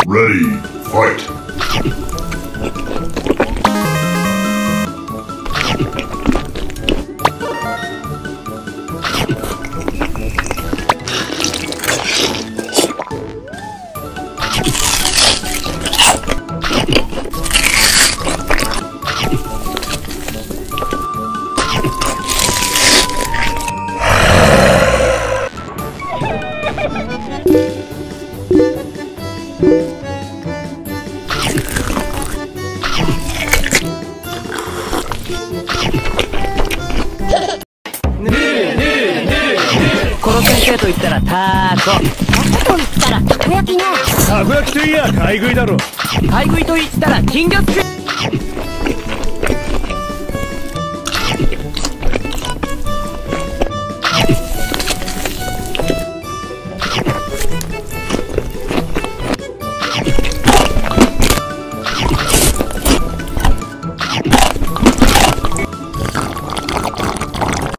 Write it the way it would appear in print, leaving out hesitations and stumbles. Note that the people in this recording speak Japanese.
Ready, fight! この先生と言ったらタコ。 タコと言ったらたこ焼きね。 たこ焼きといや買い食いだろ。 買い食いと言ったら金魚すくい。